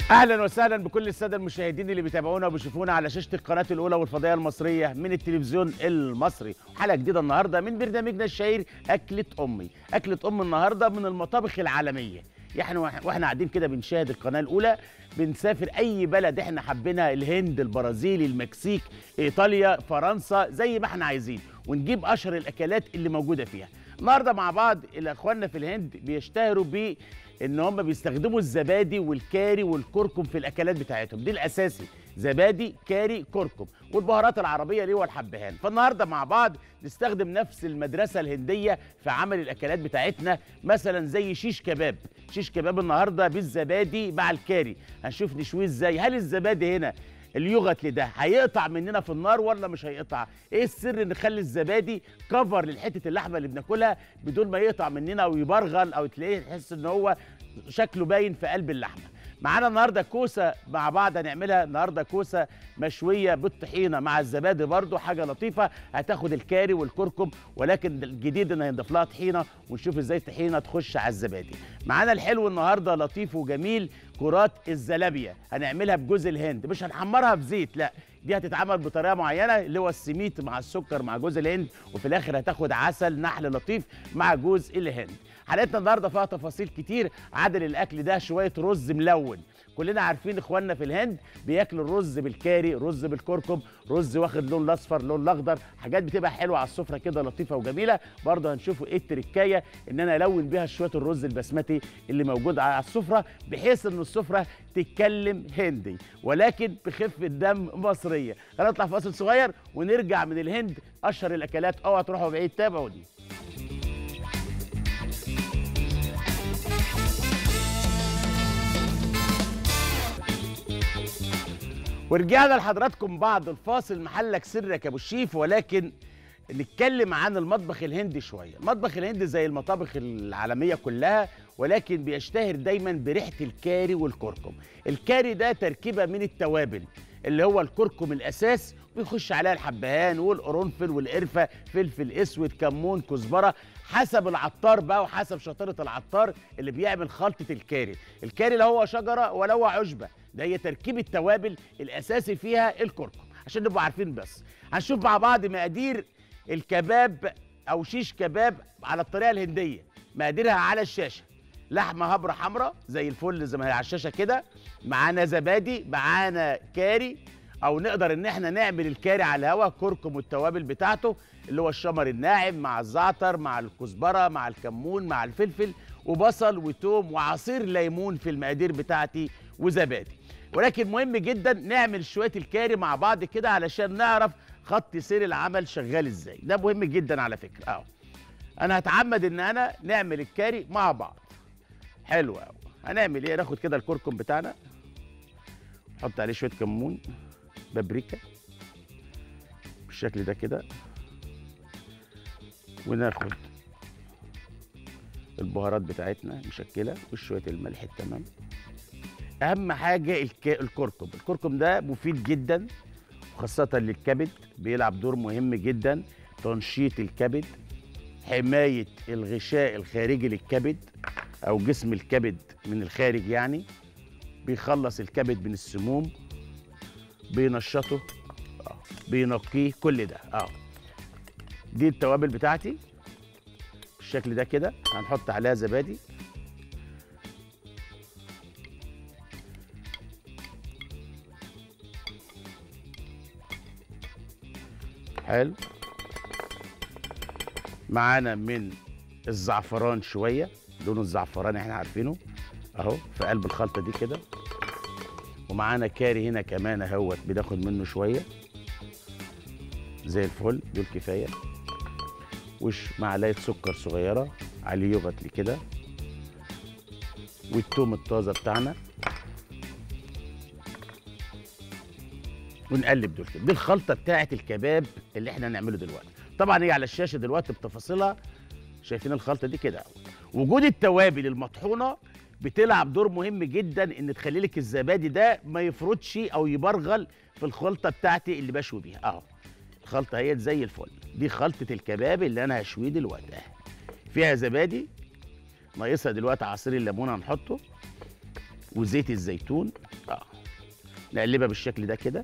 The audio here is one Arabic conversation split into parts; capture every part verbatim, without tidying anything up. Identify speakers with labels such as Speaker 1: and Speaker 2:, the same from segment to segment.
Speaker 1: اهلا وسهلا بكل الساده المشاهدين اللي بيتابعونا وبيشوفونا على شاشه القناه الاولى والفضائيه المصريه من التلفزيون المصري. حلقه جديده النهارده من برنامجنا الشهير اكله امي. اكله ام النهارده من المطابخ العالميه. يعني واحنا قاعدين كده بنشاهد القناه الاولى بنسافر اي بلد احنا حابينها، الهند، البرازيل، المكسيك، ايطاليا، فرنسا، زي ما احنا عايزين، ونجيب اشهر الاكلات اللي موجوده فيها. النهارده مع بعض اخواننا في الهند بيشتهروا ب ان هم بيستخدموا الزبادي والكاري والكركم في الاكلات بتاعتهم، دي الاساسي، زبادي كاري كركم، والبهارات العربيه اللي هو الحبهان. فالنهارده مع بعض نستخدم نفس المدرسه الهنديه في عمل الاكلات بتاعتنا، مثلا زي شيش كباب. شيش كباب النهارده بالزبادي مع الكاري، هنشوف نشويه ازاي. هل الزبادي هنا اليوغت ده هيقطع مننا في النار ولا مش هيقطع؟ ايه السر ان نخلي الزبادي كفر للحته اللحمه اللي بناكلها بدون ما يقطع مننا او يبرغل او تلاقيه تحس ان هو شكله باين في قلب اللحمه. معانا النهارده كوسه مع بعض هنعملها النهارده، كوسه مشويه بالطحينه مع الزبادي، برضو حاجه لطيفه هتاخد الكاري والكركم، ولكن الجديد ان هنضيف لها طحينه ونشوف ازاي الطحينه تخش على الزبادي. معانا الحلو النهارده لطيف وجميل، كرات الزلابيه هنعملها بجوز الهند، مش هنحمرها في زيت، لا دي هتتعمل بطريقه معينه اللي هو السميت مع السكر مع جوز الهند، وفي الاخر هتاخد عسل نحل لطيف مع جوز الهند. حلقتنا النهارده فيها تفاصيل كتير. عدل الاكل ده شويه رز ملون، كلنا عارفين اخواننا في الهند بياكلوا الرز بالكاري، رز بالكركم، رز واخد لون الاصفر لون الاخضر، حاجات بتبقى حلوه على السفره كده لطيفه وجميله. برضه هنشوفوا ايه التركايه ان انا الون بيها شويه الرز البسمتي اللي موجود على السفره، بحيث ان السفره تتكلم هندي ولكن بخفه دم مصريه. هنطلع فاصل صغير ونرجع من الهند اشهر الاكلات. اوعى تروحوا بعيد، تابعوني. ورجعنا لحضراتكم بعد الفاصل. محلك سرك يا ابو الشيف، ولكن نتكلم عن المطبخ الهندي شويه. المطبخ الهندي زي المطابخ العالميه كلها، ولكن بيشتهر دايما بريحه الكاري والكركم. الكاري ده تركيبه من التوابل اللي هو الكركم الاساس، ويخش عليها الحبهان والقرنفل والقرفه، فلفل اسود، كمون، كزبره، حسب العطار بقى وحسب شطاره العطار اللي بيعمل خلطه الكاري. الكاري لا هو شجره ولا هو عشبه، ده هي تركيب التوابل الاساسي فيها الكركم، عشان نبقوا عارفين. بس هنشوف مع بعض مقادير الكباب او شيش كباب على الطريقه الهنديه، مقاديرها على الشاشه. لحمه هبره حمراء زي الفل زي ما هي على الشاشه كده، معانا زبادي، معانا كاري، او نقدر ان احنا نعمل الكاري على الهواء، كركم والتوابل بتاعته اللي هو الشمر الناعم مع الزعتر مع الكزبره مع الكمون مع الفلفل، وبصل وتوم وعصير ليمون في المقادير بتاعتي، وزبادي. ولكن مهم جدا نعمل شويه الكاري مع بعض كده علشان نعرف خط سير العمل شغال ازاي، ده مهم جدا على فكره. اهو انا هتعمد ان انا نعمل الكاري مع بعض. حلو قوي. هنعمل ايه؟ ناخد كده الكركم بتاعنا، نحط عليه شويه كمون، بابريكا بالشكل ده كده، وناخد البهارات بتاعتنا مشكله وشويه الملح التمام. اهم حاجه الك... الكركم. الكركم ده مفيد جدا وخاصه للكبد، بيلعب دور مهم جدا، تنشيط الكبد، حمايه الغشاء الخارجي للكبد او جسم الكبد من الخارج، يعني بيخلص الكبد من السموم، بينشطه، اه بينقيه، كل ده. اه دي التوابل بتاعتي بالشكل ده كده. هنحط عليها زبادي، حلو، معانا من الزعفران شويه، لونه الزعفران احنا عارفينه اهو في قلب الخلطه دي كده، ومعانا كاري هنا كمان اهوت بناخد منه شويه زي الفل، دول كفايه. وش معلقه سكر صغيره عليه يغطي كده، والثوم الطازه بتاعنا، ونقلب دول كده. دي الخلطه بتاعه الكباب اللي احنا هنعمله دلوقتي. طبعا هي على الشاشه دلوقتي بتفاصيلها، شايفين الخلطه دي كده. وجود التوابل المطحونه بتلعب دور مهم جدا ان تخلي لك الزبادي ده ما يفرطش او يبرغل في الخلطه بتاعتي اللي بشوي بيها. اهو الخلطه اهي زي الفل، دي خلطه الكباب اللي انا هشويه دلوقتي. فيها زبادي، ناقصها دلوقتي عصير الليمون هنحطه، وزيت الزيتون نقلبها بالشكل ده كده.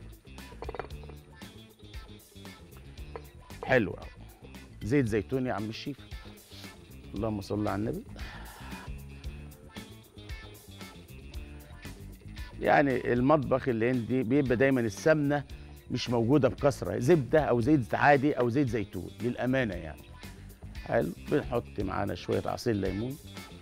Speaker 1: حلو قوي. زيت زيتون يا عم الشيف. اللهم صل على النبي. يعني المطبخ الهندي بيبقى دايما السمنه مش موجوده بكثره، زبده او زيت عادي او زيت زيتون للامانه يعني. حلو. بنحط معانا شويه عصير ليمون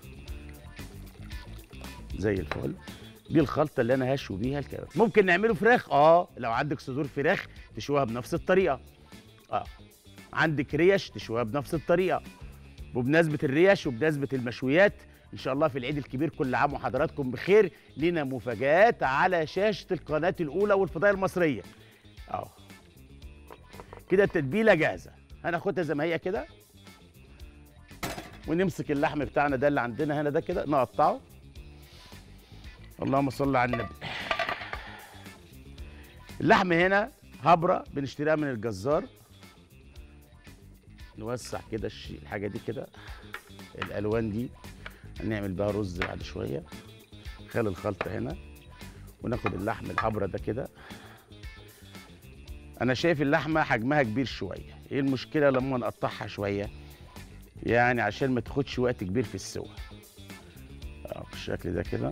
Speaker 1: زي الفل. دي الخلطه اللي انا هشوي بيها الكباب. ممكن نعمله فراخ، اه لو عندك صدور فراخ تشويها بنفس الطريقه. اه عندك ريش تشويها بنفس الطريقه. وبمناسبه الريش وبمناسبه المشويات، ان شاء الله في العيد الكبير كل عام وحضراتكم بخير، لينا مفاجآت على شاشه القناه الاولى والفضائيه المصريه. اه كده التتبيله جاهزه. هناخدها زي ما هي كده، ونمسك اللحم بتاعنا ده اللي عندنا هنا ده كده نقطعه. اللهم صل على النبي. اللحم هنا هبره بنشتريها من الجزار. نوسع كده الحاجه دي كده، الالوان دي هنعمل بها رز بعد شويه. خلي الخلطه هنا وناخد اللحم الحبره ده كده. انا شايف اللحمه حجمها كبير شويه، ايه المشكله لما نقطعها شويه؟ يعني عشان ما تاخدش وقت كبير في السوا. اه بالشكل ده كده.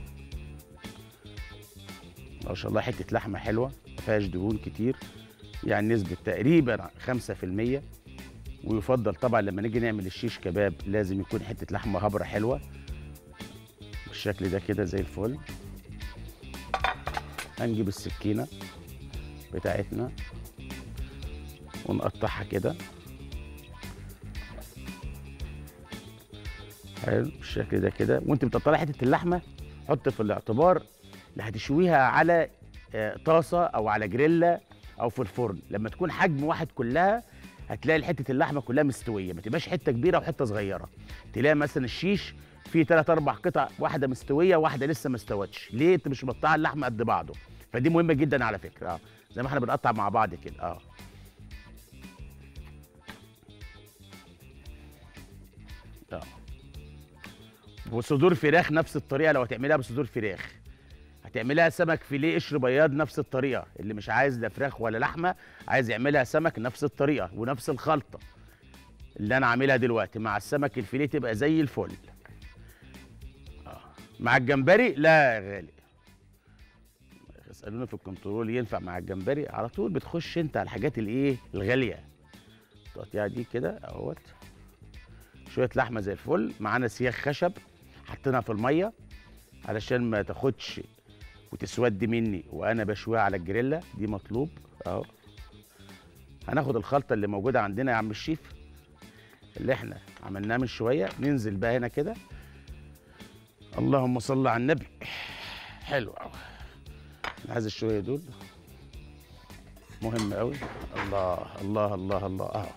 Speaker 1: ما شاء الله حته لحمه حلوه ما فيهاش دهون كتير، يعني نسبه تقريبا خمسة في المية. ويفضل طبعا لما نيجي نعمل الشيش كباب لازم يكون حته لحمه هبره حلوه بالشكل ده كده زي الفل. هنجيب السكينه بتاعتنا ونقطعها كده. حلو بالشكل ده كده. وانت بتقطعي حته اللحمه حط في الاعتبار اللي هتشويها على طاسه او على جريلا او في الفرن، لما تكون حجم واحد كلها هتلاقي حته اللحمه كلها مستويه، ما تبقاش حته كبيره وحته صغيره. تلاقي مثلا الشيش فيه ثلاث اربع قطع، واحده مستويه واحده لسه ما استوتش. ليه؟ انت مش مقطعه اللحمه قد بعضه. فدي مهمه جدا على فكره. اه زي ما احنا بنقطع مع بعض كده. اه اه وصدور فراخ نفس الطريقه. لو هتعملها بصدور فراخ هتعملها سمك فيليه قشر بياض نفس الطريقه. اللي مش عايز لا فراخ ولا لحمه عايز يعملها سمك نفس الطريقه ونفس الخلطه اللي انا عاملها دلوقتي مع السمك الفيليه تبقى زي الفل. آه. مع الجمبري لا يا غالي، اسالونا في الكنترول ينفع مع الجمبري؟ على طول بتخش انت على الحاجات الايه الغاليه. التقطيعه دي كده اهوت. شويه لحمه زي الفل. معانا سياخ خشب حطيناها في الميه علشان ما تاخدش وتسود مني وانا بشويها على الجريلا، دي مطلوب اهو. هناخد الخلطه اللي موجوده عندنا يا عم الشيف اللي احنا عملناها من شويه، ننزل بقى هنا كده. اللهم صل على النبي. حلو قوي. انا عايز الشويه دول مهم قوي. الله الله الله الله اهو.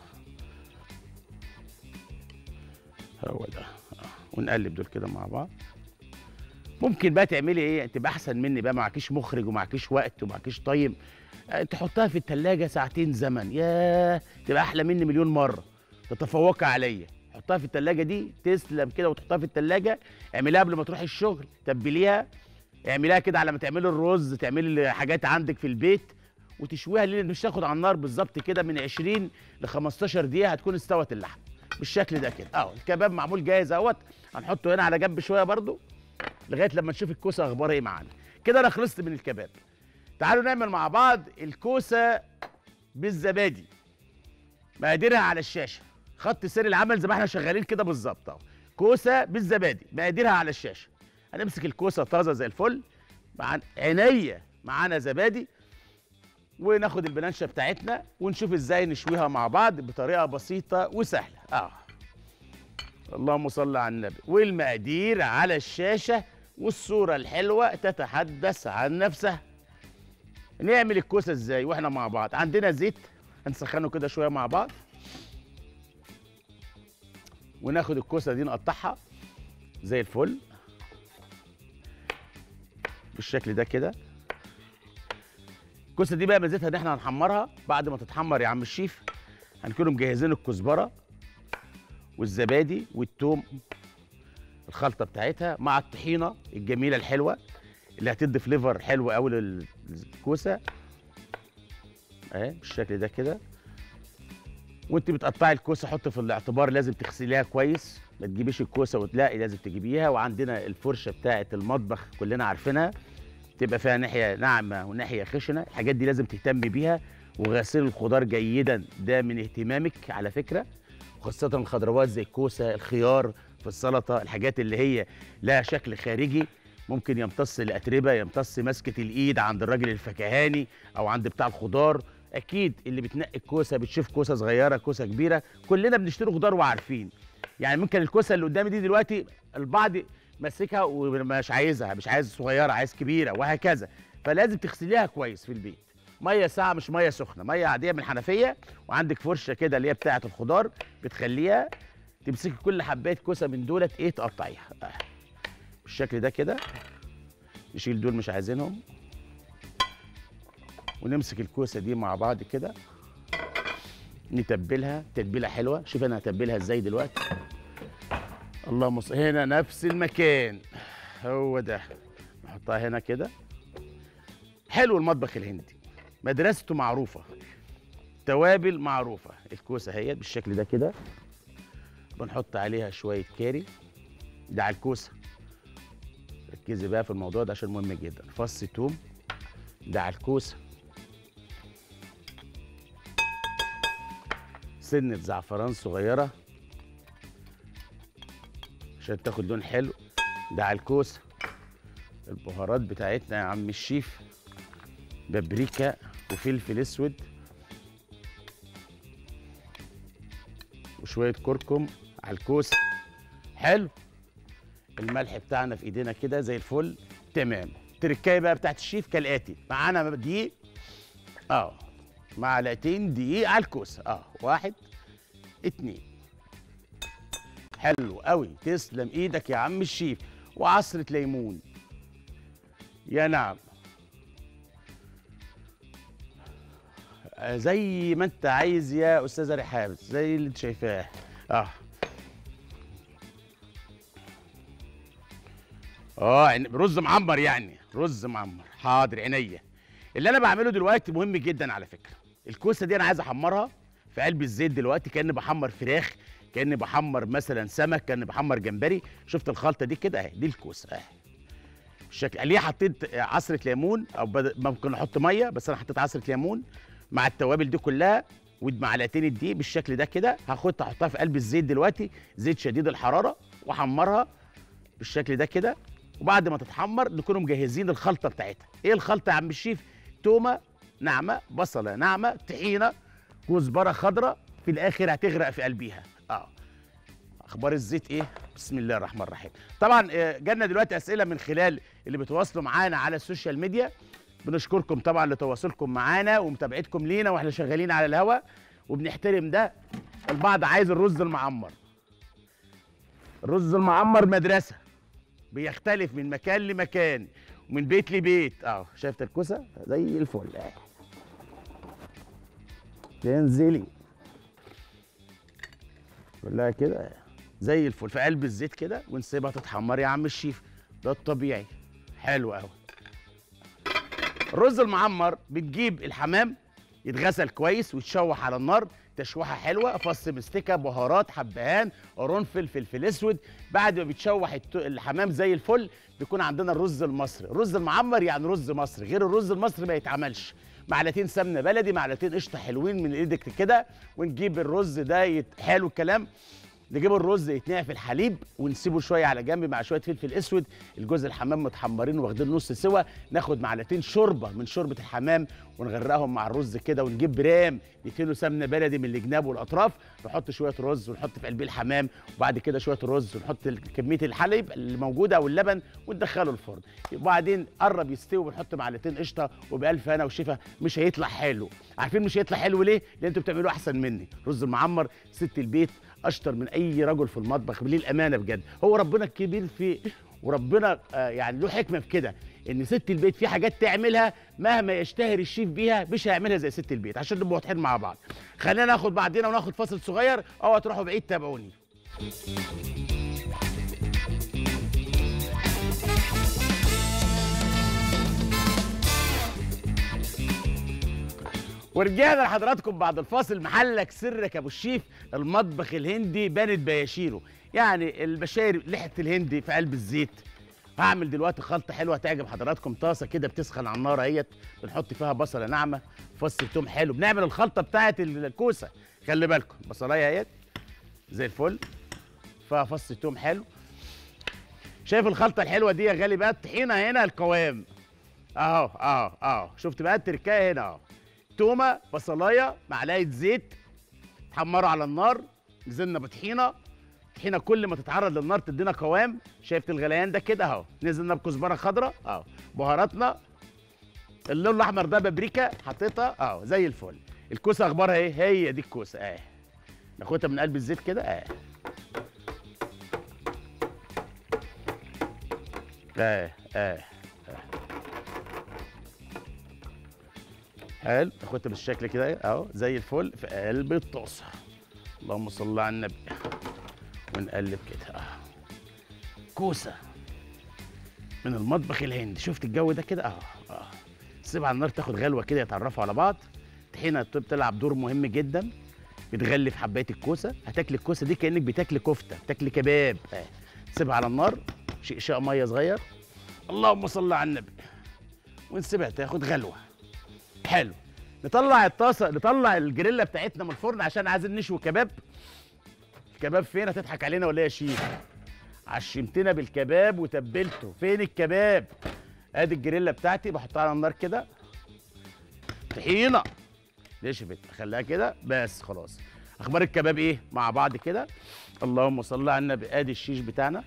Speaker 1: هو ده. أه. ونقلب دول كده مع بعض. ممكن بقى تعملي ايه تبقى احسن مني بقى، معكيش مخرج ومعكيش وقت ومعكيش طيب، تحطها في التلاجة ساعتين زمن، ياه تبقى احلى مني مليون مره، تتفوقي عليا. حطها في التلاجة دي تسلم كده وتحطها في التلاجة. اعمليها قبل ما تروحي الشغل، تبليها، اعمليها كده على ما تعملي الرز، تعملي حاجات عندك في البيت وتشويها. ليه؟ مش تاخد على النار بالظبط كده من عشرين ل خمستاشر دقيقه هتكون استوت اللحم بالشكل ده كده اهو. الكباب معمول جاهز اهوت. هنحطه هنا على جنب شويه برده لغايه لما نشوف الكوسه اخبارها ايه معانا. كده انا خلصت من الكباب. تعالوا نعمل مع بعض الكوسه بالزبادي. مقاديرها على الشاشه، خط سير العمل زي ما احنا شغالين كده بالظبط اهو. كوسه بالزبادي مقاديرها على الشاشه. هنمسك الكوسه طازه زي الفل، مع عينيا معانا زبادي، وناخد البلانشه بتاعتنا ونشوف ازاي نشويها مع بعض بطريقه بسيطه وسهله اه. اللهم صل على النبي. والمقادير على الشاشه والصوره الحلوه تتحدث عن نفسها. نعمل الكوسه ازاي واحنا مع بعض؟ عندنا زيت هنسخنه كده شويه مع بعض، وناخد الكوسه دي نقطعها زي الفل بالشكل ده كده. الكوسه دي بقى ميزتها ان احنا هنحمرها. بعد ما تتحمر يا عم الشيف هنكونوا مجهزين الكزبره والزبادي والثوم، الخلطه بتاعتها مع الطحينه الجميله الحلوه اللي هتدي فليفر حلو قوي للكوسه اهي بالشكل ده كده. وانت بتقطعي الكوسه حط في الاعتبار لازم تغسليها كويس، ما تجيبيش الكوسه وتلاقي، لازم تجيبيها وعندنا الفرشه بتاعه المطبخ كلنا عارفينها، تبقى فيها ناحيه ناعمه وناحيه خشنه، الحاجات دي لازم تهتمي بيها. وغسيل الخضار جيدا ده من اهتمامك على فكره، وخاصه الخضروات زي الكوسه، الخيار في السلطه، الحاجات اللي هي لها شكل خارجي ممكن يمتص الاتربه، يمتص مسكه الايد عند الراجل الفكهاني او عند بتاع الخضار. اكيد اللي بتنقي الكوسه بتشوف كوسه صغيره كوسه كبيره، كلنا بنشتري خضار وعارفين. يعني ممكن الكوسه اللي قدامي دي دلوقتي البعض ماسكها ومش عايزها، مش عايز صغيره عايز كبيره وهكذا، فلازم تغسليها كويس في البيت، ميه ساقعه مش ميه سخنه، ميه عاديه من الحنفيه، وعندك فرشه كده اللي هي بتاعه الخضار بتخليها تمسكي كل حبايه كوسه من دولت ايه تقطعيها بالشكل ده كده. نشيل دول مش عايزينهم، ونمسك الكوسه دي مع بعض كده نتبلها تتبيله حلوه. شوف انا هتبلها ازاي دلوقتي. اللهم صل، هنا نفس المكان هو ده، نحطها هنا كده. حلو المطبخ الهندي مدرسته معروفه، توابل معروفه. الكوسه اهي بالشكل ده كده، بنحط عليها شويه كاري، ده على الكوسه، ركزي بقى في الموضوع ده عشان مهم جدا. فص توم ده على الكوسه، سنه زعفران صغيره عشان تاخد لون حلو، ده على الكوسه. البهارات بتاعتنا يا عم الشيف، بابريكا وفلفل اسود وشويه كركم على الكوسه. حلو، الملح بتاعنا في ايدينا كده زي الفل تمام. التركايه بقى بتاعت الشيف كالاتي، معانا دقيق اه معلقتين دقيق على الكوسه اه واحد اتنين. حلو قوي، تسلم ايدك يا عم الشيف. وعصره ليمون، يا نعم، زي ما انت عايز يا استاذه رحاب، زي اللي انت شايفاه اه اه رز معمر، يعني رز معمر. حاضر عينيا. اللي انا بعمله دلوقتي مهم جدا على فكره. الكوسه دي انا عايز احمرها في قلب الزيت دلوقتي، كاني بحمر فراخ، كاني بحمر مثلا سمك، كاني بحمر جمبري. شفت الخلطه دي كده اهي، دي الكوسه اهي بالشكل. ليه حطيت عصره ليمون، او بد... ممكن احط ميه، بس انا حطيت عصره ليمون مع التوابل دي كلها ومعلقتين الدقيق بالشكل ده كده. هاخدها احطها في قلب الزيت دلوقتي، زيت شديد الحراره، واحمرها بالشكل ده كده. وبعد ما تتحمر نكونوا مجهزين الخلطه بتاعتها. ايه الخلطه يا عم الشيف؟ تومه ناعمه، بصله ناعمه، طحينه، كزبره خضراء، في الاخر هتغرق في قلبيها. اه اخبار الزيت ايه؟ بسم الله الرحمن الرحيم. طبعا جالنا دلوقتي اسئله من خلال اللي بتواصلوا معانا على السوشيال ميديا، بنشكركم طبعا لتواصلكم معانا ومتابعتكم لينا واحنا شغالين على الهوا، وبنحترم ده. البعض عايز الرز المعمر. الرز المعمر مدرسه، بيختلف من مكان لمكان ومن بيت لبيت. اه شايفه الكوسه زي الفل اهي، تنزلي كلها كده زي الفل في قلب الزيت كده، ونسيبها تتحمر يا عم الشيف، ده الطبيعي. حلو قوي. الرز المعمر بتجيب الحمام يتغسل كويس ويتشوح على النار تشويحه حلوه، فص مستكه، بهارات، حبهان، قرنفل، فلفل اسود. بعد ما بيتشوح الحمام زي الفل بيكون عندنا الرز المصري. الرز المعمر يعني رز مصري، غير الرز المصري ما يتعملش. معلقتين سمنه بلدي، معلقتين قشطه حلوين من ايدك كده، ونجيب الرز ده يت... حلو الكلام. نجيب الرز يتنقع في الحليب ونسيبه شويه على جنب مع شويه فلفل اسود. الجوز الحمام متحمرين واخدين نص سوا، ناخد معلقتين شوربه من شوربه الحمام ونغرقهم مع الرز كده، ونجيب برام ندهنه سمنه بلدي من الجناب والاطراف، نحط شويه رز ونحط في قلبيه الحمام، وبعد كده شويه رز ونحط كميه الحليب اللي موجوده او اللبن وندخله الفرن. وبعدين قرب يستوي ونحط معلقتين قشطه، وبالف هنا وشفا. مش هيطلع حلو. عارفين مش هيطلع حلو ليه؟ لان انتوا بتعملوه احسن مني. رز المعمر ست البيت اشطر من اي رجل في المطبخ للامانه بجد. هو ربنا الكبير في وربنا آه يعني له حكمه في كده، ان ست البيت في حاجات تعملها مهما يشتهر الشيف بيها مش هيعملها زي ست البيت، عشان نبقى واضحين مع بعض. خلينا ناخد بعضنا وناخد فاصل صغير، اوعوا تروحوا بعيد، تابعوني. ورجعنا لحضراتكم بعد الفاصل. محلك سرك يا ابو الشيف، المطبخ الهندي بانت بياشيره، يعني البشاير لحه الهندي في قلب الزيت. هعمل دلوقتي خلطه حلوه تعجب حضراتكم. طاسه كده بتسخن على النار اهيت، بنحط فيها بصله ناعمه، فص توم حلو، بنعمل الخلطه بتاعه الكوسه. خلي بالكم بصلايه اهيت زي الفل، فيها فص توم حلو. شايف الخلطه الحلوه دي يا غالي بقى؟ الطحينه هنا القوام اهو اهو اهو. شفت بقى التركايه هنا اهو؟ تومه، بصلايه، معلقه زيت، تحمروا على النار، نزلنا بطحينه. طحينه كل ما تتعرض للنار تدينا قوام. شايفت الغليان ده كده اهو؟ نزلنا بكزبره خضراء اهو، بهاراتنا، اللون الاحمر ده بابريكا حطيتها اهو زي الفل. الكوسه اخبارها ايه؟ هي دي الكوسه اهي، ناخدها من قلب الزيت كده اهي اهي اهي حلو. ناخدها بالشكل كده اهو زي الفل في قلب الطاسه. اللهم صل على النبي. ونقلب كده اهو. كوسه من المطبخ الهندي. شفت الجو ده كده اهو اه. سيبها على النار تاخد غلوه كده، يتعرفوا على بعض. طحينه بتلعب دور مهم جدا، بتغلي في حبايه الكوسه. هتاكل الكوسه دي كانك بتاكل كفته، بتاكل كباب اه. سيبها على النار، شقشاق ميه صغير، اللهم صل على النبي، ونسيبها تاخد غلوه. حلو. نطلع الطاسه، نطلع الجريلا بتاعتنا من الفرن عشان عايزين نشوي كباب. الكباب فين؟ هتضحك علينا ولا ايه يا شيف؟ عشمتنا بالكباب وتبلته. فين الكباب؟ ادي الجريلا بتاعتي، بحطها على النار كده. طحينه نشفت، اخليها كده بس خلاص. اخبار الكباب ايه؟ مع بعض كده. اللهم صل على النبي. ادي الشيش بتاعنا،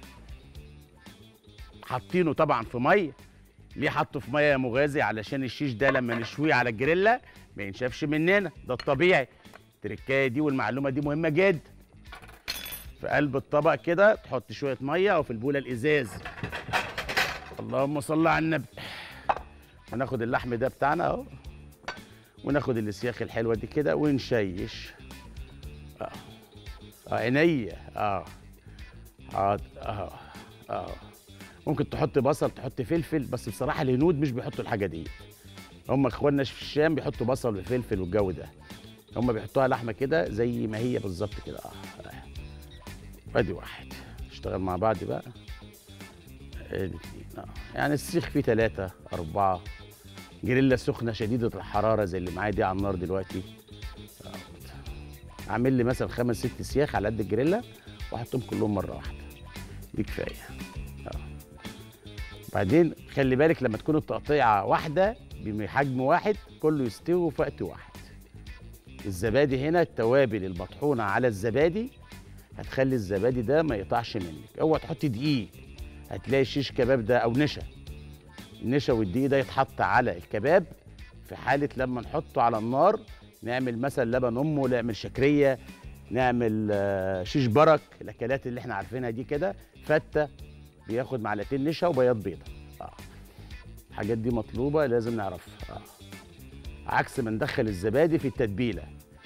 Speaker 1: حاطينه طبعا في ميه. ليه حطه في ميه يا مغازي؟ علشان الشيش ده لما نشويه على الجريلا ما ينشفش مننا، ده الطبيعي. التركايه دي والمعلومه دي مهمه جدا. في قلب الطبق كده تحط شويه ميه، او في البوله الازاز. اللهم صل على النبي. وناخد اللحم ده بتاعنا اهو، وناخد الاسياخ الحلوه دي كده ونشيش اه اه عينيا اه حاضر اه اه. ممكن تحط بصل، تحط فلفل، بس بصراحه الهنود مش بيحطوا الحاجه دي. هم اخواننا في الشام بيحطوا بصل وفلفل والجو ده. هم بيحطوها لحمه كده زي ما هي بالظبط كده اه. ادي واحد. نشتغل مع بعض بقى. ادي اتنين اه. يعني السيخ فيه تلاته اربعه. جريلا سخنه شديده الحراره زي اللي معايا دي على النار دلوقتي. اعمل لي مثلا خمس ست سياخ على قد الجريلا واحطهم كلهم مره واحده. دي كفايه. اه. بعدين خلي بالك لما تكون التقطيعه واحده بحجم واحد كله يستوي في وقت واحد. الزبادي هنا، التوابل المطحونه على الزبادي هتخلي الزبادي ده ما يقطعش منك. اوعى تحطي دقيق، هتلاقي الشيش كباب ده او نشا. النشا والدقيق ده يتحط على الكباب في حاله لما نحطه على النار. نعمل مثلا لبن امه، نعمل شكريه، نعمل شيش برك، الاكلات اللي احنا عارفينها دي كده. فته بياخد معلقتين نشا وبياض بيضه اه. الحاجات دي مطلوبه لازم نعرفها اه. عكس ما ندخل الزبادي في التتبيله.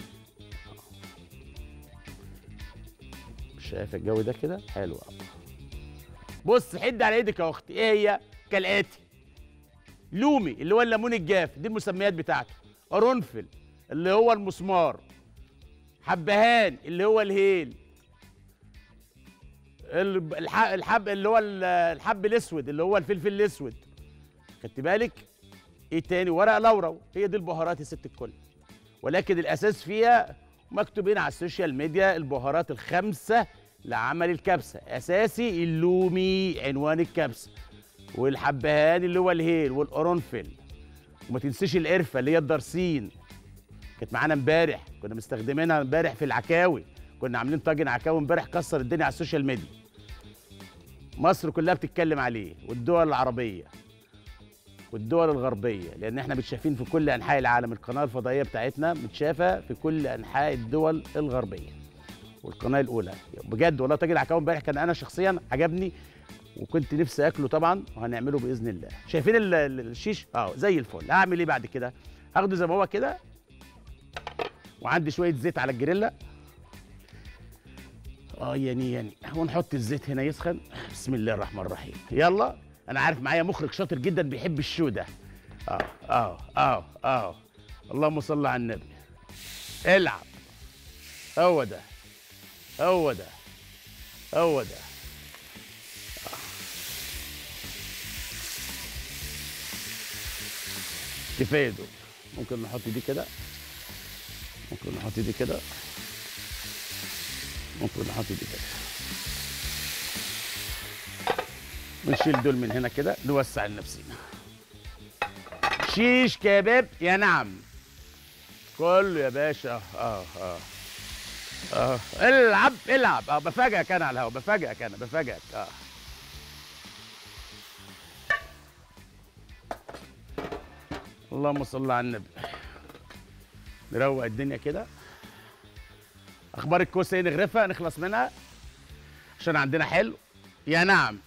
Speaker 1: شايف الجو ده كده حلو اه. بص حد على ايدك يا اختي. ايه هي؟ كالاتي: لومي اللي هو الليمون الجاف، دي المسميات بتاعته. قرنفل اللي هو المسمار. حبهان اللي هو الهيل. الحب اللي هو الحب الاسود اللي هو الفلفل الاسود. خدت بالك؟ ايه تاني؟ ورق لورو. هي دي البهارات يا ست الكل، ولكن الاساس فيها مكتوبين على السوشيال ميديا البهارات الخمسه لعمل الكبسه. اساسي اللومي عنوان الكبسه، والحبهان اللي هو الهيل، والقرنفل، وما تنسيش القرفه اللي هي الدرسين. كانت معانا امبارح، كنا مستخدمينها امبارح في العكاوي. كنا عاملين طاجن عكاوي امبارح كسر الدنيا على السوشيال ميديا. مصر كلها بتتكلم عليه، والدول العربيه والدول الغربيه، لان احنا متشافين في كل انحاء العالم. القناه الفضائيه بتاعتنا متشافه في كل انحاء الدول الغربيه. والقناه الاولى بجد والله. طاجن العكاوي امبارح كان انا شخصيا عجبني، وكنت نفسي اكله طبعا، وهنعمله باذن الله. شايفين الشيش اه زي الفل. هعمل ايه بعد كده؟ هاخده زي ما هو كده، وعندي شويه زيت على الجريلا اه يعني يعني ونحط الزيت هنا يسخن. بسم الله الرحمن الرحيم. يلا. انا عارف معايا مخرج شاطر جدا بيحب الشو ده اه اه اه اه اللهم صل على النبي. العب. هو ده هو ده هو ده. كفايه دول. ممكن نحط دي كده، ممكن نحط دي كده، ممكن نحط دي كده، ونشيل دول من هنا كده، نوسع لنفسينا. شيش كباب يا نعم، كله يا باشا. اه اه اه العب العب. اه بفاجئك انا على الهوا، بفاجئك انا بفاجئك. اه اللهم صل على النبي. نروق الدنيا كده. اخبار الكوسه ايه؟ نغرفها نخلص منها عشان عندنا حلو يا نعم.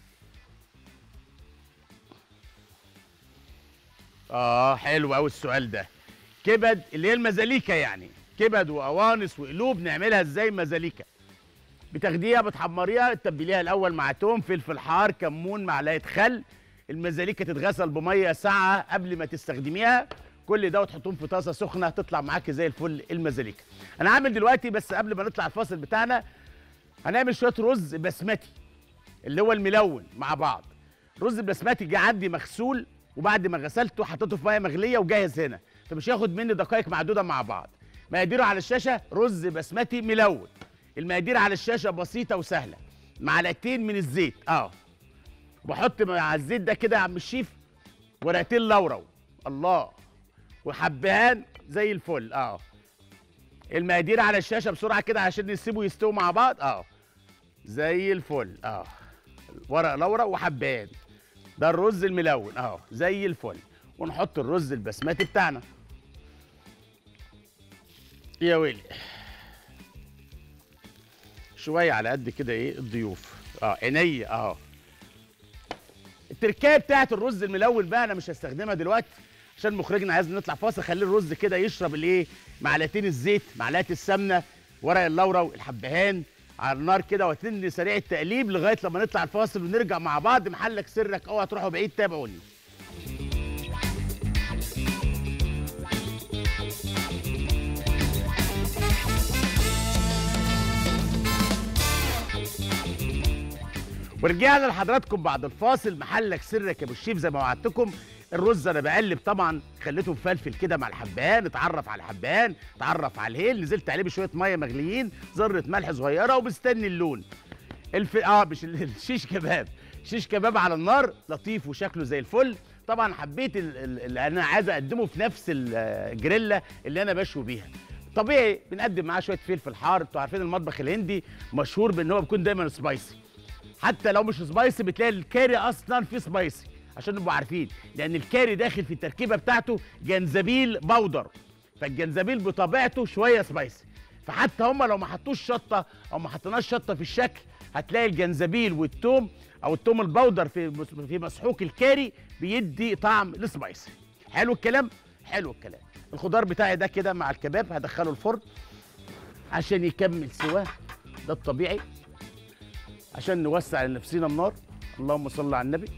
Speaker 1: اه حلو قوي السؤال ده. كبد اللي هي المزاليكا، يعني كبد وقوانص وقلوب نعملها ازاي مزاليكا؟ بتاخديها بتحمريها، تتبليها الاول مع توم فلفل حار كمون معلقه خل. المزاليكا تتغسل بميه ساقعه قبل ما تستخدميها. كل ده وتحطهم في طاسه سخنه تطلع معاكي زي الفل المزاليكا. انا عامل دلوقتي، بس قبل ما نطلع الفاصل بتاعنا هنعمل شويه رز بسمتي اللي هو الملون مع بعض. رز البسمتي جه عندي مغسول، وبعد ما غسلته حطيته في ميه مغليه وجاهز هنا، فمش هياخد مني دقائق معدوده مع بعض. مقاديره على الشاشه: رز بسمتي ملون. المقادير على الشاشه بسيطه وسهله. معلقتين من الزيت، اه بحط مع الزيت ده كده يا عم الشيف ورقتين لورا، الله، وحبهان زي الفل. اه المقادير على الشاشه بسرعه كده عشان نسيبه يستووا مع بعض. اه زي الفل. اه ورق لورا وحبهان، ده الرز الملون اهو زي الفل. ونحط الرز البسمتي بتاعنا يا ويلي، شويه على قد كده ايه الضيوف. اه عينيا اهو. التركايه بتاعت الرز الملون بقى انا مش هستخدمها دلوقتي عشان مخرجنا عايز نطلع فاصل. خلي الرز كده يشرب الايه، معلقتين الزيت، معلقه السمنه، ورق اللورا والحبهان على النار كده، وتني سريع التقليب لغايه لما نطلع الفاصل ونرجع مع بعض. محلك سرك، اوعى تروحوا بعيد، تابعوني. ورجعنا لحضراتكم بعد الفاصل. محلك سرك يا ابو الشيف زي ما وعدتكم. الرز انا بقلب طبعا، خليته مفلفل كده مع الحبهان، اتعرف على الحبهان، اتعرف على الهيل، نزلت عليه بشويه ميه مغليين، ذره ملح صغيره، ومستني اللون. الف... اه مش الشيش كباب، شيش كباب على النار لطيف وشكله زي الفل. طبعا حبيت ال- ال- اللي انا عايز اقدمه في نفس الجريلا اللي انا بشوي بيها. طبيعي بنقدم معاه شويه فلفل حار. انتوا عارفين المطبخ الهندي مشهور بان هو بيكون دايما سبايسي، حتى لو مش سبايسي بتلاقي الكاري اصلا فيه سبايسي، عشان نبقوا عارفين، لان الكاري داخل في التركيبه بتاعته جنزبيل بودر، فالجنزبيل بطبيعته شويه سبايسي. فحتى هم لو ما حطوش شطه او ما حطيناش شطه في الشكل، هتلاقي الجنزبيل والثوم او الثوم البودر في في مسحوق الكاري بيدي طعم السبايسي. حلو الكلام، حلو الكلام. الخضار بتاعي ده كده مع الكباب هدخله الفرن عشان يكمل سواه، ده الطبيعي، عشان نوسع لنفسينا النار. اللهم صل على النبي.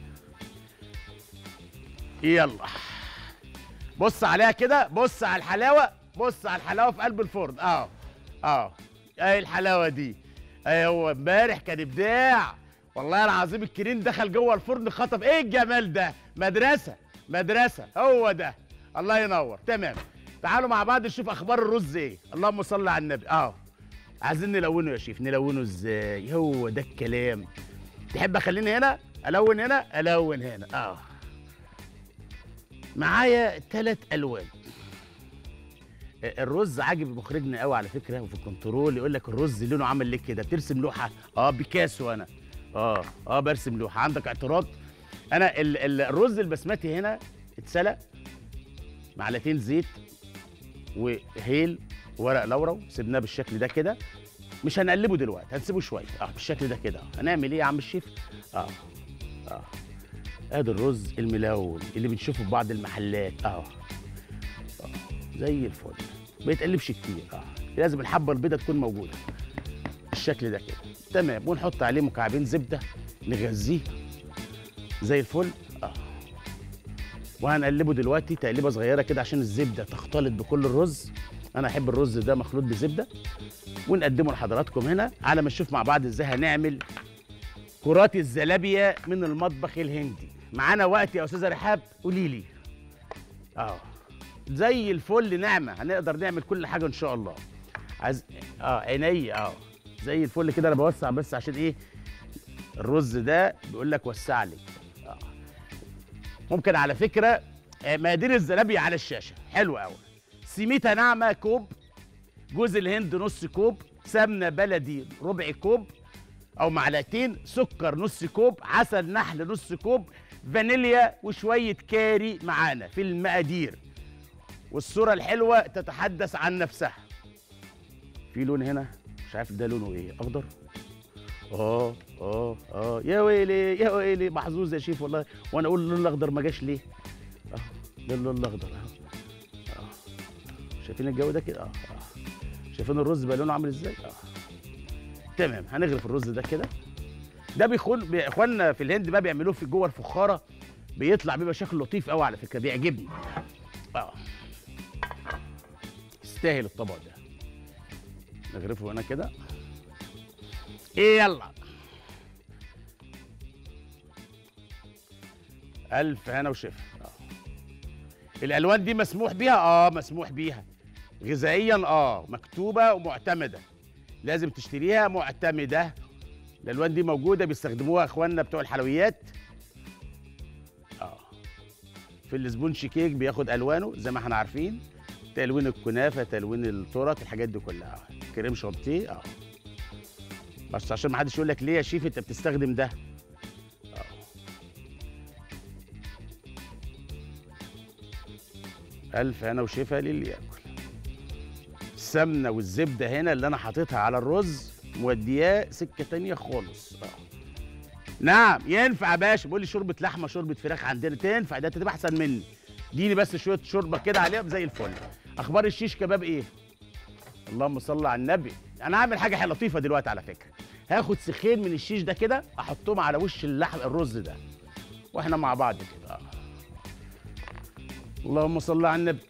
Speaker 1: يلا بص عليها كده، بص على الحلاوه، بص على الحلاوه في قلب الفرن. اه اه ايه الحلاوه دي؟ ايه هو امبارح كان ابداع والله العظيم. الكريم دخل جوه الفرن خطف. ايه الجمال ده؟ مدرسه مدرسه، هو ده. الله ينور. تمام، تعالوا مع بعض نشوف اخبار الرز ايه. اللهم صل على النبي. اه عايزين نلونه يا شيف، نلونه ازاي؟ هو ده الكلام. تحب اخليني هنا الون هنا الون هنا؟ اه معايا ثلاث الوان. الرز عاجب مخرجنا قوي على فكره، وفي الكنترول يقول لك الرز لونه عامل ليه كده؟ بترسم لوحه؟ اه بيكاسو انا. اه اه برسم لوحه. عندك اعتراض؟ انا ال ال الرز البسمتي هنا اتسلق، معلقتين زيت وهيل ورق لورا، سيبناه بالشكل ده كده. مش هنقلبه دلوقتي، هنسيبه شويه اه بالشكل ده كده. هنعمل ايه يا عم الشيف؟ اه اه ادي الرز الملون اللي بنشوفه في بعض المحلات. اه اه زي الفل، ما يتقلبش كتير. اه لازم الحبه البيضاء تكون موجوده بالشكل ده كده. تمام، ونحط عليه مكعبين زبده نغذيه زي الفل. اه وهنقلبه دلوقتي تقليبه صغيره كده عشان الزبده تختلط بكل الرز. انا احب الرز ده مخلوط بزبده. ونقدمه لحضراتكم هنا على ما نشوف مع بعض ازاي هنعمل كرات الزلابيه من المطبخ الهندي. معانا وقت يا استاذه رحاب؟ قولي لي. اه زي الفل، نعمه هنقدر نعمل كل حاجه ان شاء الله. عايز اه عيني اه زي الفل كده. انا بوسع بس عشان ايه؟ الرز ده بيقول لك وسع لي. آه. ممكن على فكره مقادير الزلابيه على الشاشه حلوه قوي. سميتها ناعمه كوب، جوز الهند نص كوب، سمنه بلدي ربع كوب او معلقتين، سكر نص كوب، عسل نحل نص كوب، فانيليا وشويه كاري معانا في المقادير. والصوره الحلوه تتحدث عن نفسها. في لون هنا مش عارف ده لونه ايه، اخضر. اه اه اه يا ويلي يا ويلي، محظوظ يا شيف والله. وانا اقول اللون الاخضر ما جاش ليه؟ اه ده اللون الاخضر اهو. اه شايفين الجو ده كده؟ اه اه شايفين الرز بقى لونه عامل ازاي؟ اه تمام. هنغرف الرز ده كده. ده بيخون بي- اخواننا في الهند بقى بيعملوه في جوه الفخاره، بيطلع بيبقى شكله لطيف قوي على فكره، بيعجبني. اه يستاهل الطبق ده. نغرفه هنا كده. ايه يلا. الف هنا وشفا. اه الالوان دي مسموح بيها؟ اه مسموح بيها غذائيا، اه مكتوبه ومعتمده، لازم تشتريها معتمده. الالوان دي موجوده بيستخدموها اخواننا بتوع الحلويات. اه في السبونش كيك بياخد الوانه زي ما احنا عارفين، تلوين الكنافه، تلوين التورت، الحاجات دي كلها. اه كريم شانتيه. اه بس عشان ما حدش يقول لك ليه يا شيف انت بتستخدم ده. اه الف هنا وشفا للي ياكل. السمنه والزبده هنا اللي انا حاططها على الرز مودياه سكه تانيه خالص. اه نعم ينفع يا باشا. بيقول لي شوربه لحمه شوربه فراخ عندنا تنفع، ده تبقى احسن مني. اديني بس شويه شوربه كده عليها زي الفل. اخبار الشيش كباب ايه؟ اللهم صل على النبي. انا هعمل حاجه حلوه لطيفه دلوقتي على فكره. هاخد سخين من الشيش ده كده احطهم على وش اللحم الرز ده واحنا مع بعض كده. آه. اللهم صل على النبي.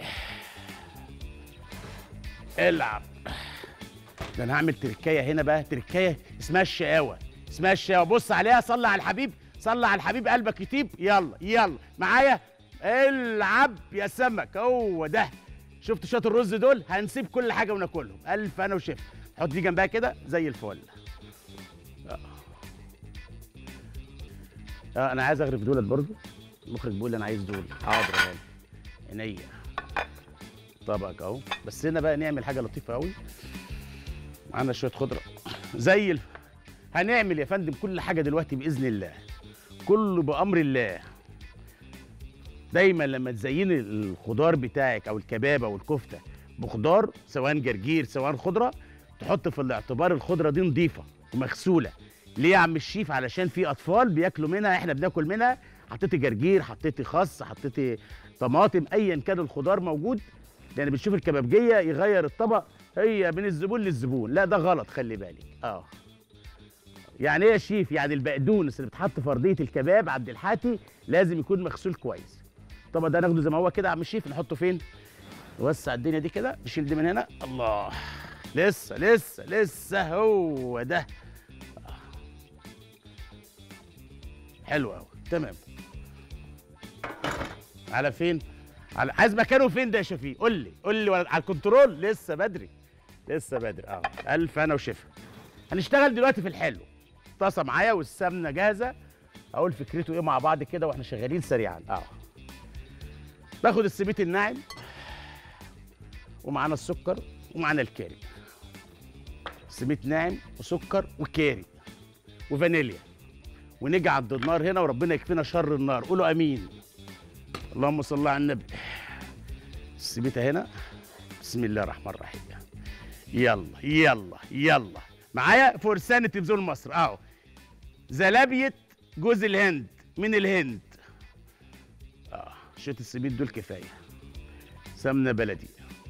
Speaker 1: العب. ده انا هعمل تركايه هنا بقى، تركايه اسمها الشقاوه. اسمها الشقاوه. بص عليها، صلي على الحبيب، صلي على الحبيب قلبك يطيب. يلا يلا معايا. العب يا سمك. هو ده. شفت شويه الرز دول؟ هنسيب كل حاجه وناكلهم. الف انا وشفا. حط دي جنبها كده زي الفل. آه. آه انا عايز اغرف دولت برضو. المخرج بيقول لي انا عايز دول. حاضر يا غالي عينيا. طبقك اهو. بس هنا بقى نعمل حاجه لطيفه قوي. معانا شويه خضره زي الف... هنعمل يا فندم كل حاجه دلوقتي باذن الله، كله بامر الله. دايما لما تزيني الخضار بتاعك او الكباب او الكفته بخضار، سواء جرجير سواء خضره، تحط في الاعتبار الخضره دي نظيفه ومغسوله. ليه يا عم الشيف؟ علشان في اطفال بياكلوا منها، احنا بناكل منها. حطيتي جرجير، حطيتي خس، حطيتي طماطم، ايا كان الخضار موجود. يعني بتشوف الكبابجيه يغير الطبق، هي من الزبون للزبون. لا ده غلط، خلي بالك. اه يعني ايه يا شيف؟ يعني البقدونس اللي بتحط في ارضيه الكباب عبد الحاتي لازم يكون مغسول كويس. طبعا ده ناخده زي ما هو كده يا عم الشيف، نحطه فين؟ نوسع الدنيا دي كده، نشيل دي من هنا. الله، لسه لسه لسه هو ده. حلو قوي. تمام. على فين؟ على عايز مكانه فين ده يا شفيق؟ قول لي قول لي على الكنترول. لسه بدري لسه بدري. اه الف انا وشفا. هنشتغل دلوقتي في الحلو. طاسه معايا والسمنه جاهزه. اقول فكرته ايه مع بعض كده واحنا شغالين سريعا. اه باخد السميت الناعم، ومعانا السكر، ومعانا الكاري. سميت ناعم وسكر وكاري وفانيليا، ونيجي عند النار هنا وربنا يكفينا شر النار. قولوا امين. اللهم صل على النبي. السميته هنا. بسم الله الرحمن الرحيم. يلا يلا يلا معايا فرسان تلفزيون مصر اهو. زلابيه جوز الهند من الهند. اه شويه السميد دول كفايه. سمنه بلدي،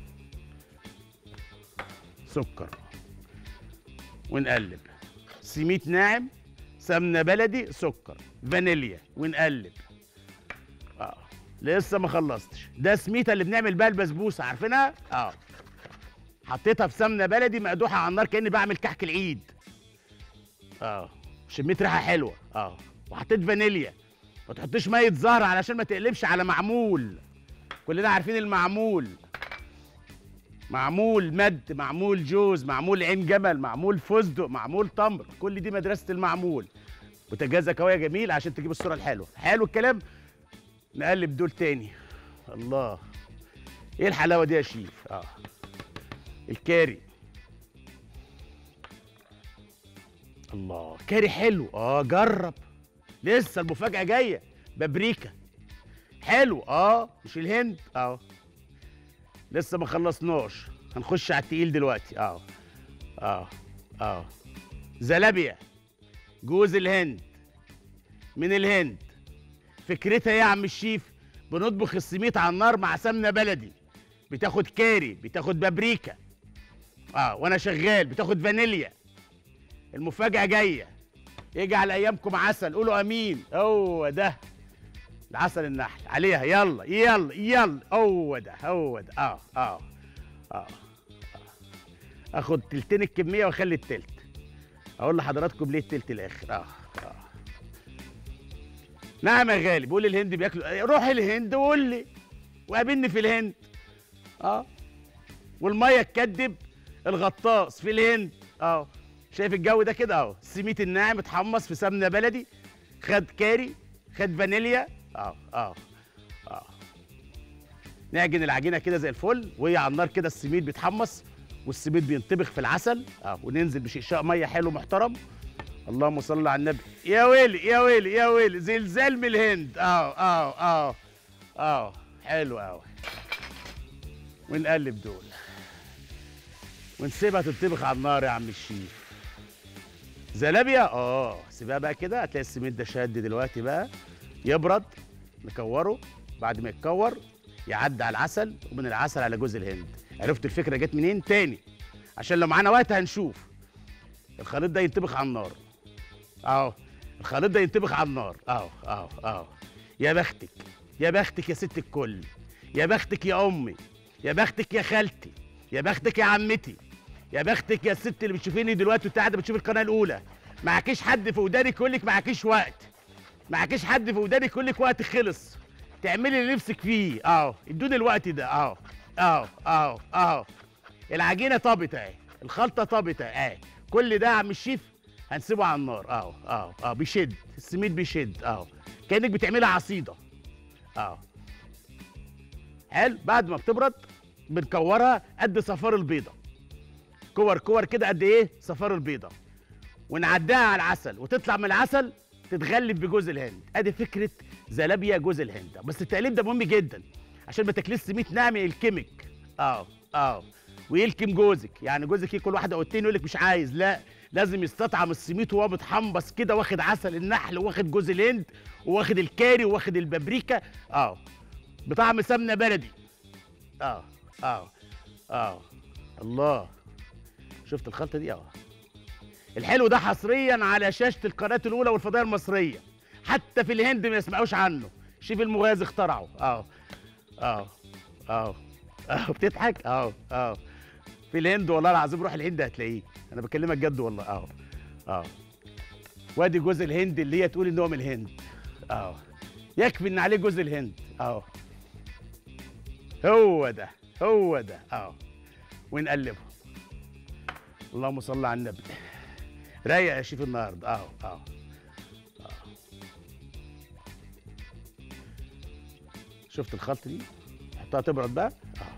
Speaker 1: سكر، ونقلب. سميت ناعم، سمنه بلدي، سكر، فانيليا، ونقلب. اه لسه ما خلصتش. ده سميته اللي بنعمل بيها البسبوسه، عارفينها؟ اه. حطيتها في سمنه بلدي مقدوحه على النار كاني بعمل كحك العيد. اه. شميت ريحه حلوه. اه. وحطيت فانيليا. ما تحطيش ميه زهر علشان ما تقلبش على معمول. كلنا عارفين المعمول. معمول مد، معمول جوز، معمول عين جمل، معمول فستق، معمول تمر، كل دي مدرسه المعمول. بوتاجازه قويه جميل عشان تجيب الصوره الحلوه. حلو الكلام. نقلب دول تاني. الله، ايه الحلاوه دي يا شيف؟ اه. الكاري. الله، كاري حلو. اه جرب. لسه المفاجاه جايه. بابريكا. حلو. اه مش الهند. اه لسه ما خلصناش، هنخش على التقيل دلوقتي. اه اه اه زلابيا. جوز الهند من الهند. فكرتها ايه يا عم الشيف؟ بنطبخ السميت على النار مع سمنه بلدي، بتاخد كاري، بتاخد بابريكا. اه وانا شغال بتاخد فانيليا. المفاجاه جايه. يجعل ايامكم عسل، قولوا امين. هو ده العسل النحل عليها. يلا يلا يلا، هو ده هو ده. اه اه اه اخد تلتين الكميه واخلي التلت. اقول لحضراتكم ليه التلت الاخر. اه اه نعم يا غالي. بقول الهند بياكلوا، روح الهند وقول لي وقابلني في الهند. اه والميه تكدب الغطاس في الهند. اه شايف الجو ده كده اهو. السميت الناعم اتحمص في سمنه بلدي، خد كاري، خد فانيليا. اه اه اه نعجن العجينه كده زي الفل، وهي على النار كده السميد بيتحمص والسميد بينطبخ في العسل. اه وننزل بشقشاق ميه حلو محترم. اللهم صل على النبي. يا ويلي يا ويلي يا ويلي، زلزال من الهند. اه اه اه اه حلو قوي. ونقلب دول ونسيبها تنطبخ على النار يا عم الشيف. زلابيا. اه سيبها بقى كده، هتلاقي السميد ده شد دلوقتي بقى. يبرد، نكوره. بعد ما يتكور يعدي على العسل، ومن العسل على جوز الهند. عرفت الفكره جت منين؟ تاني عشان لو معانا وقت هنشوف. الخليط ده ينطبخ على النار اهو. الخليط ده ينطبخ على النار اهو اهو اهو. يا بختك يا بختك يا ست الكل، يا بختك يا امي، يا بختك يا خالتي، يا بختك يا عمتي، يا بختك يا الست اللي بتشوفيني دلوقتي وانت قاعده بتشوف القناه الاولى. معكيش حد في ودانك يقول لك معكيش وقت، معكيش حد في ودانك يقول لك وقت خلص، تعملي اللي نفسك فيه. اهو ادوني الوقت ده. اهو اهو اهو اهو العجينه طابت اهي، الخلطه طابت اهي. كل ده يا عم الشيف هنسيبه على النار. اهو اهو اهو بيشد السميد، بيشد اهو كانك بتعملي عصيده. اهو حلو. بعد ما بتبرد بنكورها قد صفار البيضه. كور كور كده قد ايه صفار البيضه، ونعديها على العسل، وتطلع من العسل تتغلف بجوز الهند. ادي فكره زلابيا جوز الهند. بس التقليب ده مهم جدا عشان ما تاكليش سميت ناعم يلكمك. اه اه ويلكم جوزك. يعني جوزك كل واحده قلتين يقول لك مش عايز، لا لازم يستطعم السميت وهو متحمص كده، واخد عسل النحل، واخد جوز الهند، واخد الكاري، واخد البابريكا. اه بطعم سمنه بلدي. اه اه اه الله. شفت الخلطه دي؟ اه الحلو ده حصريا على شاشه القناه الاولى والفضائيه المصريه. حتى في الهند ما يسمعوش عنه. شيف المغازي اخترعه. اه اه اه اه بتضحك. اه اه في الهند والله العظيم، روح الهند هتلاقيه. انا بكلمك جد والله. اه اه وادي جوز الهند اللي هي تقول ان هو من الهند. اه يكفي ان عليه جوز الهند. اه هو ده هو ده. اه ونقلبه. اللهم صل على النبي. رايق يا شيف النهارده. اه اه اه شفت الخلطه دي؟ حطها تبرد بقى. اه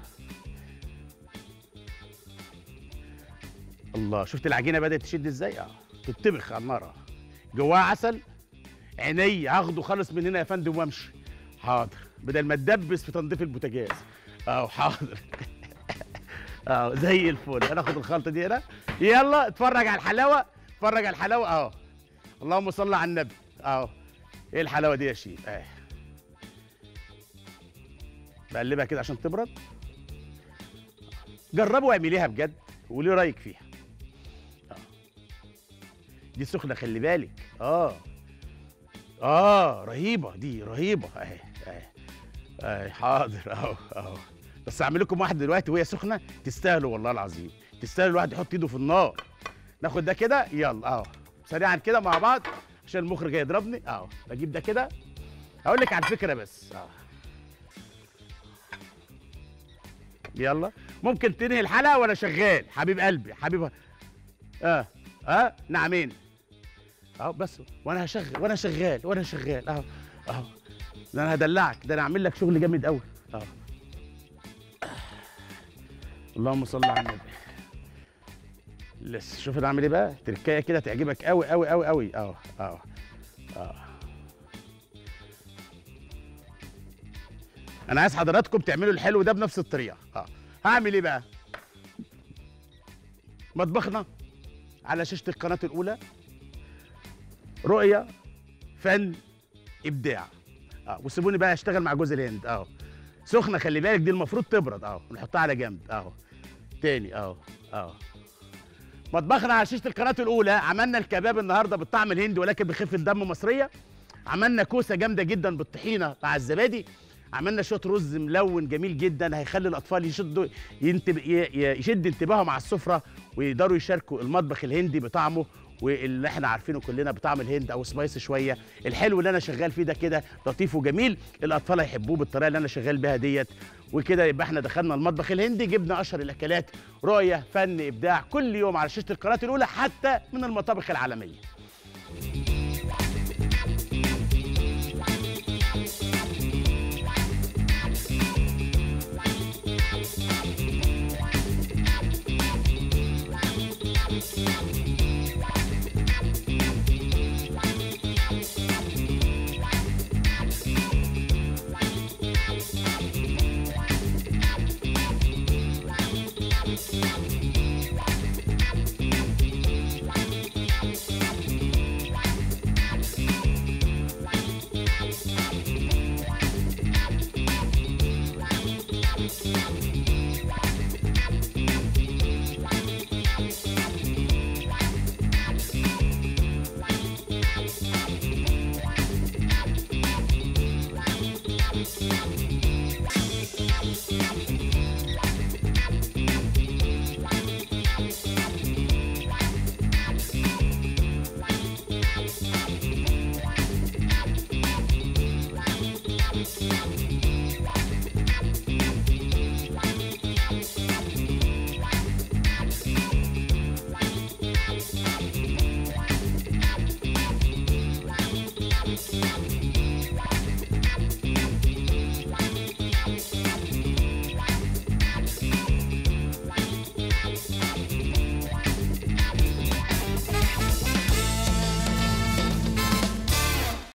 Speaker 1: الله. شفت العجينه بدات تشد ازاي؟ اه تتبخ على النار. اه جواها عسل. عيني هاخده خالص من هنا يا فندم وامشي. حاضر. بدل ما تدبس في تنظيف البوتاجاز. اه حاضر. اه زي الفل. انا اخد الخلطه دي هنا. يلا اتفرج على الحلاوه، اتفرج على الحلاوه. اه اللهم صل على النبي. اه ايه الحلاوه دي يا شيف؟ اه بقلبها كده عشان تبرد. جربوا اعمليها بجد وقولي رايك فيها. اه دي سخنه خلي بالك. اه اه رهيبه دي، رهيبه. اهي اهي اي حاضر اهو اهو. بس اعمل لكم واحده دلوقتي وهي سخنه، تستاهلوا والله العظيم، تستاهلوا الواحد يحط ايده في النار. ناخد ده كده يلا اهو سريعا كده مع بعض عشان المخرج هيضربني اهو. بجيب ده كده، هقول لك على الفكره بس اهو. يلا ممكن تنهي الحلقه وانا شغال حبيب قلبي حبيب. اه اه نعمين اهو بس، وانا هشغل وانا شغال وانا شغال اهو اهو. ده انا هدلعك، ده انا هعمل لك شغل جامد قوي اهو. اللهم صل على النبي. لسه شوف انا اعمل ايه بقى، تركايه كده تعجبك قوي قوي قوي قوي اهو اهو اهو. انا عايز حضراتكم تعملوا الحلو ده بنفس الطريقه اه. هعمل ايه بقى؟ مطبخنا على شاشه القناه الاولى، رؤيه، فن، ابداع اه. وسيبوني بقى اشتغل مع جوز الهند اهو. سخنه خلي بالك، دي المفروض تبرد اهو، نحطها على جنب اهو. تاني اهو اهو. مطبخنا على شاشه القناه الاولى. عملنا الكباب النهارده بالطعم الهندي ولكن بخفه دم مصريه. عملنا كوسه جامده جدا بالطحينه مع الزبادي. عملنا شويه رز ملون جميل جدا هيخلي الاطفال يشدوا ينتب... يشد انتباههم على السفره ويقدروا يشاركوا المطبخ الهندي بطعمه واللي احنا عارفينه كلنا بطعم الهند او سبايسي شويه. الحلو اللي انا شغال فيه ده كده لطيف وجميل، الاطفال هيحبوه بالطريقه اللي انا شغال بيها ديت. وكده يبقى احنا دخلنا المطبخ الهندي، جبنا اشهر الاكلات، رؤيه، فن، ابداع، كل يوم على شاشه القناه الاولى حتى من المطابخ العالميه.